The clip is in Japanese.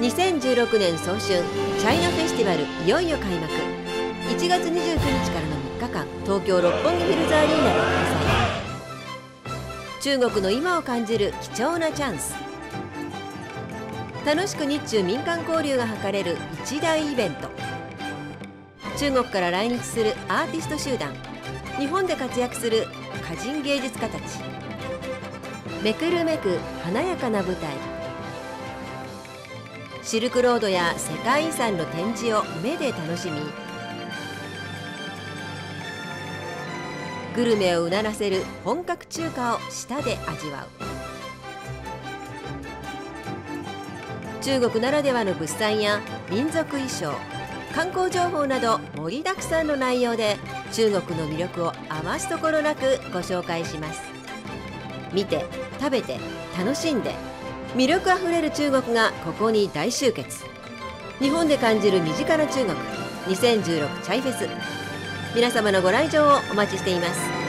2016年早春チャイナフェスティバルいよいよ開幕。1月29日からの3日間、東京六本木ヒルズアリーナで開催。中国の今を感じる貴重なチャンス。楽しく日中民間交流が図れる一大イベント。中国から来日するアーティスト集団、日本で活躍する歌人芸術家たち。めくるめく華やかな舞台。シルクロードや世界遺産の展示を目で楽しみ、グルメをうならせる本格中華を舌で味わう。中国ならではの物産や民族衣装、観光情報など盛りだくさんの内容で中国の魅力を余すところなくご紹介します。見て、食べて、楽しんで、魅力あふれる中国がここに大集結。日本で感じる身近な中国2016チャイフェス、皆様のご来場をお待ちしています。